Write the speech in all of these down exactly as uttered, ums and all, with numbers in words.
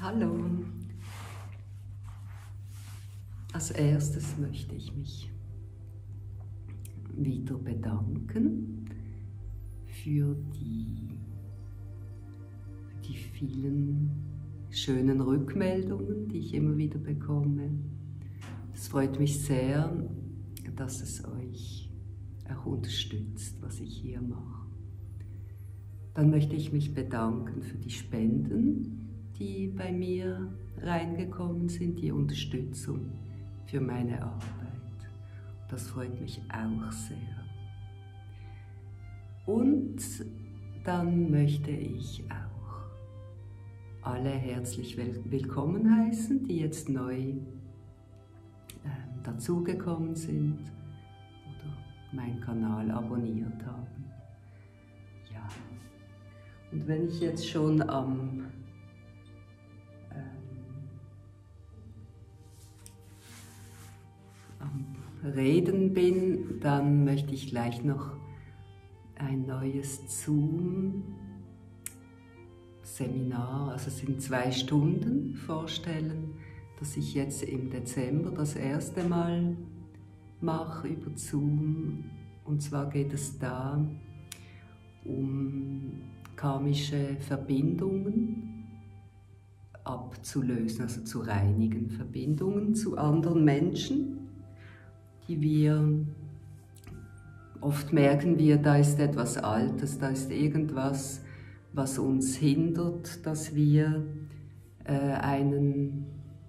Hallo. Als erstes möchte ich mich wieder bedanken für die, für die vielen schönen Rückmeldungen, die ich immer wieder bekomme. Es freut mich sehr, dass es euch auch unterstützt, was ich hier mache. Dann möchte ich mich bedanken für die Spenden, die bei mir reingekommen sind, die Unterstützung für meine Arbeit. Das freut mich auch sehr. Und dann möchte ich auch alle herzlich willkommen heißen, die jetzt neu äh, dazugekommen sind oder meinen Kanal abonniert haben. Ja. Und wenn ich jetzt schon am Reden bin, dann möchte ich gleich noch ein neues Zoom-Seminar, also es sind zwei Stunden, vorstellen, das ich jetzt im Dezember das erste Mal mache über Zoom. Und zwar geht es da um karmische Verbindungen abzulösen, also zu reinigen, Verbindungen zu anderen Menschen, die wir, oft merken wir, da ist etwas Altes, da ist irgendwas, was uns hindert, dass wir äh, einen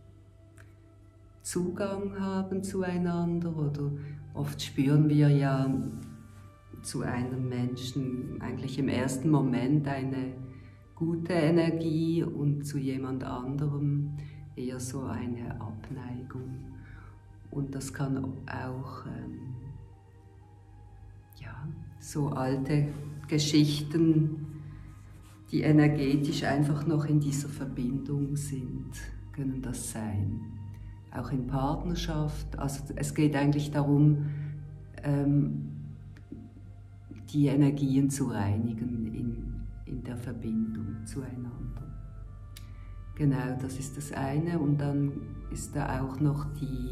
Zugang haben zueinander, oder oft spüren wir ja zu einem Menschen eigentlich im ersten Moment eine gute Energie und zu jemand anderem eher so eine Abneigung. Und das kann auch ähm, ja, so alte Geschichten, die energetisch einfach noch in dieser Verbindung sind, können das sein. Auch in Partnerschaft. Also es geht eigentlich darum, ähm, die Energien zu reinigen in, in der Verbindung zueinander. Genau, das ist das eine. Und dann ist da auch noch die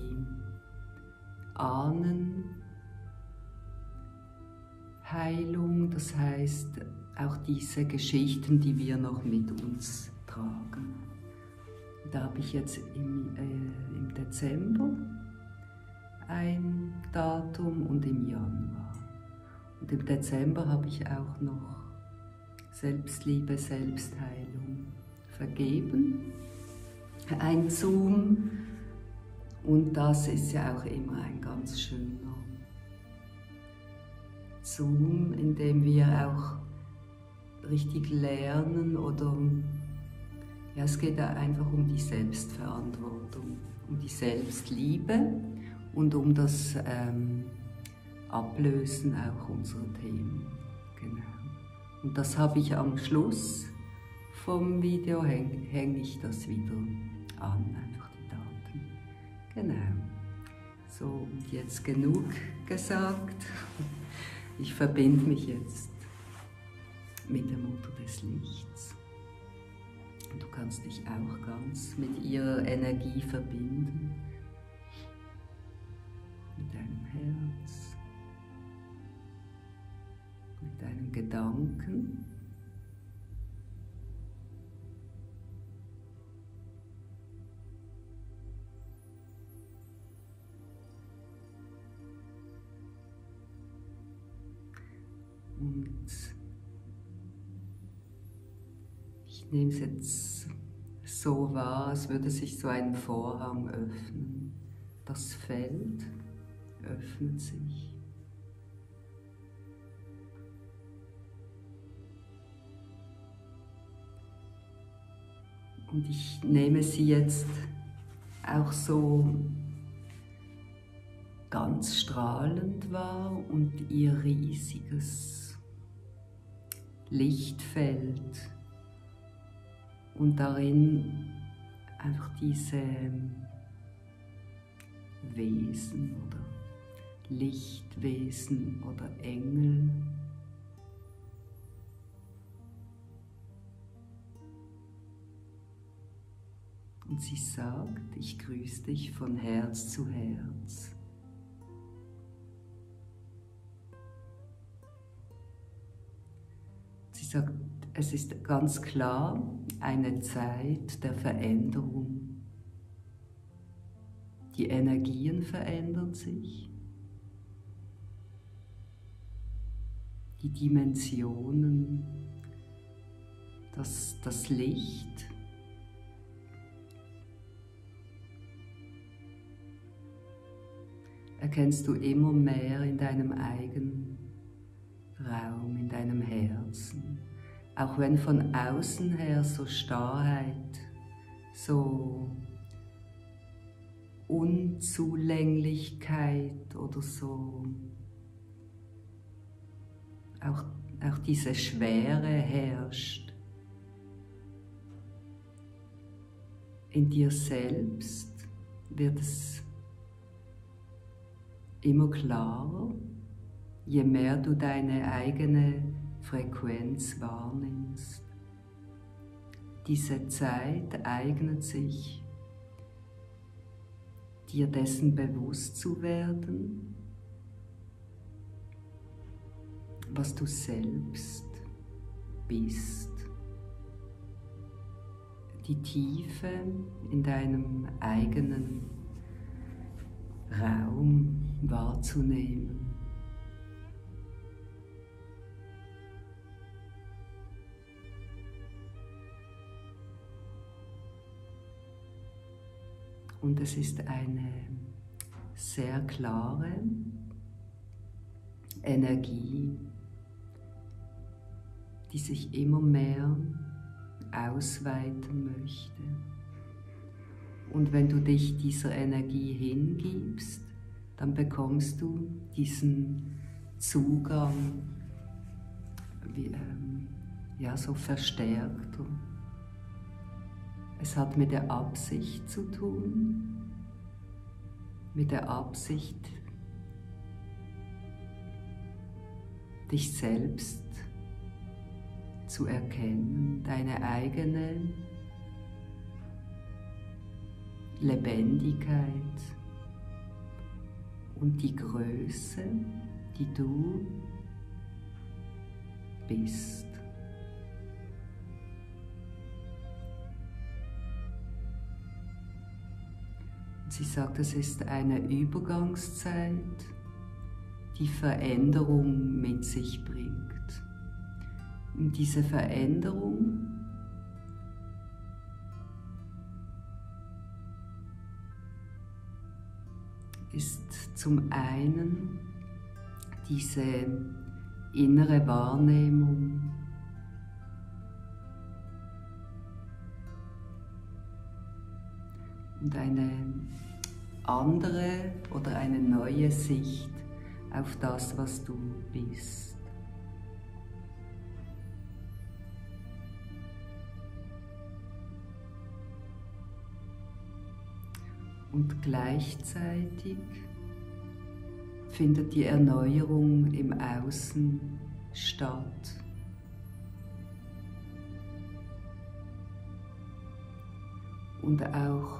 Ahnenheilung, das heißt auch diese Geschichten, die wir noch mit uns tragen. Da habe ich jetzt im, äh, im Dezember ein Datum und im Januar. Und im Dezember habe ich auch noch Selbstliebe, Selbstheilung, Vergeben, ein Zoom. Und das ist ja auch immer ein ganz schöner Zoom, in dem wir auch richtig lernen, oder ja, es geht einfach um die Selbstverantwortung, um die Selbstliebe und um das ähm, Ablösen auch unserer Themen. Genau. Und das habe ich am Schluss vom Video, hänge häng ich das wieder an, einfach die Daten. Genau. So, und jetzt genug gesagt. Ich verbinde mich jetzt mit der Mutter des Lichts. Und du kannst dich auch ganz mit ihrer Energie verbinden. Mit deinem Herz, mit deinen Gedanken. Und ich nehme es jetzt so wahr, als würde sich so ein Vorhang öffnen. Das Feld öffnet sich. Und ich nehme sie jetzt auch so ganz strahlend wahr und ihr riesiges Lichtfeld und darin einfach diese Wesen oder Lichtwesen oder Engel, Und sie sagt, ich grüße dich von Herz zu Herz. Sie sagt, es ist ganz klar eine Zeit der Veränderung. Die Energien verändern sich. Die Dimensionen, das, das Licht. Erkennst du immer mehr in deinem eigenen Raum, in deinem Herzen. Auch wenn von außen her so Starrheit, so Unzulänglichkeit oder so, auch, auch diese Schwere herrscht. In dir selbst wird es immer klarer, je mehr du deine eigene Frequenz wahrnimmst. Diese Zeit eignet sich, dir dessen bewusst zu werden, was du selbst bist. Die Tiefe in deinem eigenen Raum wahrzunehmen. Und es ist eine sehr klare Energie, die sich immer mehr ausweiten möchte. Und wenn du dich dieser Energie hingibst, dann bekommst du diesen Zugang, wie, ähm, ja, so verstärkt. Es hat mit der Absicht zu tun, mit der Absicht, dich selbst zu erkennen, deine eigene Lebendigkeit und die Größe, die du bist. Sie sagt, es ist eine Übergangszeit, die Veränderung mit sich bringt. Und diese Veränderung ist zum einen diese innere Wahrnehmung, und eine andere oder eine neue Sicht auf das, was du bist. Und gleichzeitig findet die Erneuerung im Außen statt. Und auch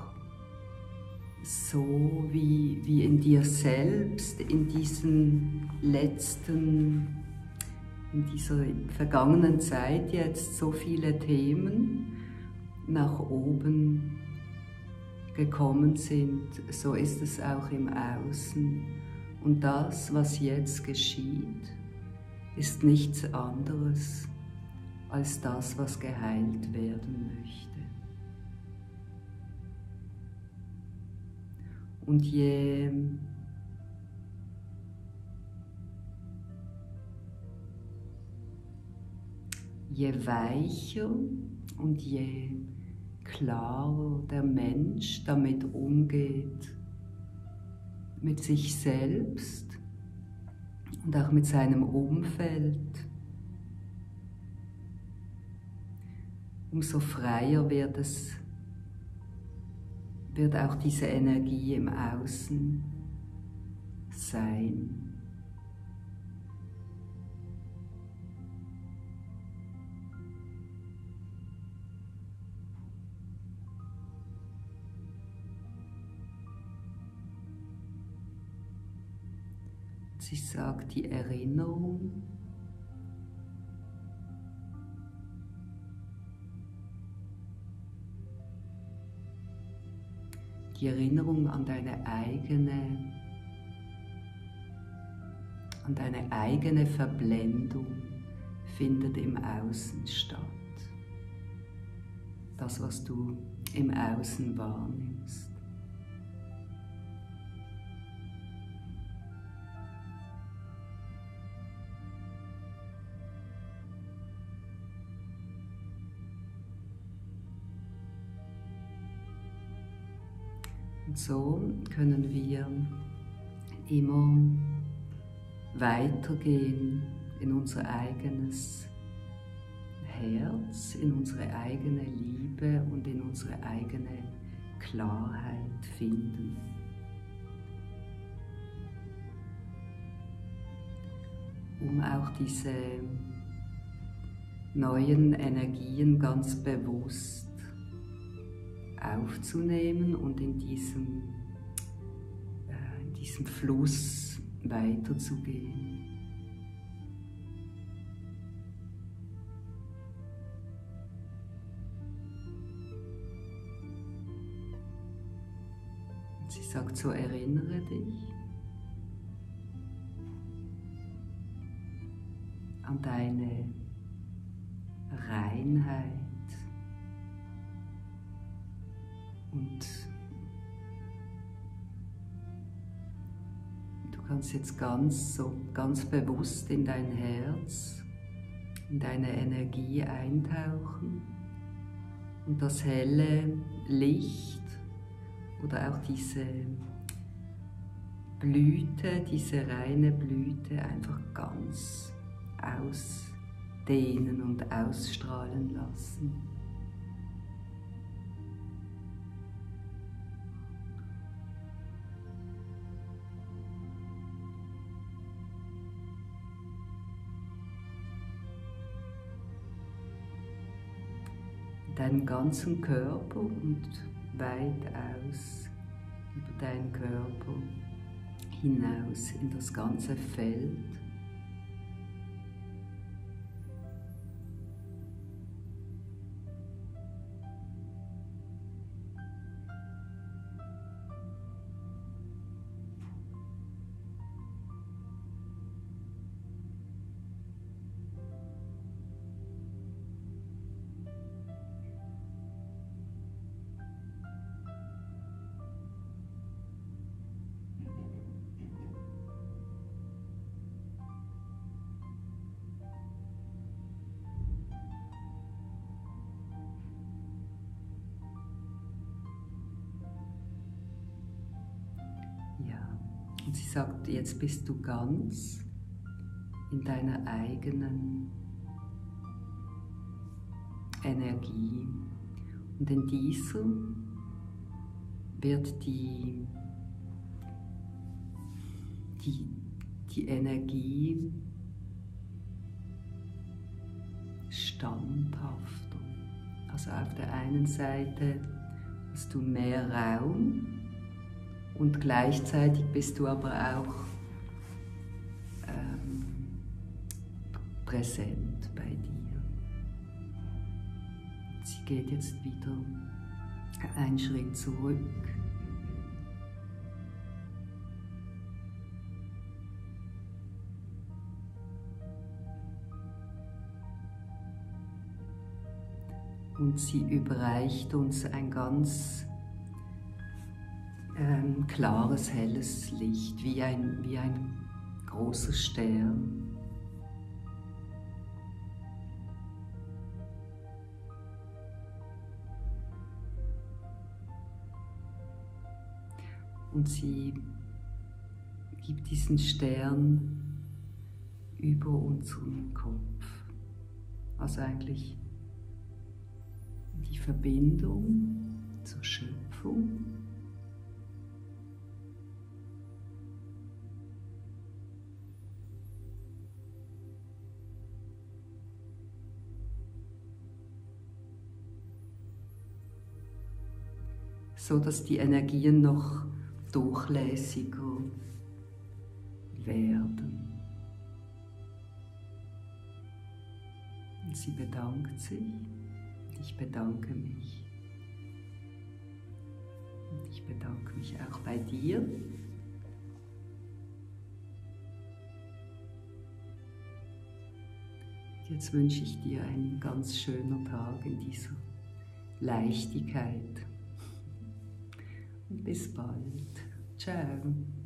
so wie, wie in dir selbst, in diesen letzten, in dieser vergangenen Zeit jetzt so viele Themen nach oben gekommen sind, so ist es auch im Außen. Und das, was jetzt geschieht, ist nichts anderes als das, was geheilt werden möchte. Und je je weicher und je klarer der Mensch damit umgeht, mit sich selbst und auch mit seinem Umfeld, umso freier wird es, wird auch diese Energie im Außen sein. Sie sagt, die Erinnerung die Erinnerung an deine eigene, an deine eigene Verblendung findet im Außen statt. Das, was du im Außen wahrnimmst. Und so können wir immer weitergehen in unser eigenes Herz, in unsere eigene Liebe und in unsere eigene Klarheit finden. Um auch diese neuen Energien ganz bewusst aufzunehmen und in diesem, äh, in diesem Fluss weiterzugehen. Und sie sagt so, erinnere dich an deine Reinheit. Und du kannst jetzt ganz, so, ganz bewusst in dein Herz, in deine Energie eintauchen und das helle Licht oder auch diese Blüte, diese reine Blüte einfach ganz ausdehnen und ausstrahlen lassen. Deinen ganzen Körper und weit aus über deinen Körper hinaus in das ganze Feld. Und sie sagt, jetzt bist du ganz in deiner eigenen Energie. Und in dieser wird die, die, die Energie standhafter. Also auf der einen Seite hast du mehr Raum, und gleichzeitig bist du aber auch ähm, präsent bei dir. Sie geht jetzt wieder einen Schritt zurück. Und sie überreicht uns ein ganz Ähm, klares, helles Licht, wie ein, wie ein großer Stern. Und sie gibt diesen Stern über unseren Kopf. Also eigentlich die Verbindung zur Schöpfung. So dass die Energien noch durchlässiger werden. Und sie bedankt sich und ich bedanke mich. Und ich bedanke mich auch bei dir. Jetzt wünsche ich dir einen ganz schönen Tag in dieser Leichtigkeit. Und bis bald. Ciao.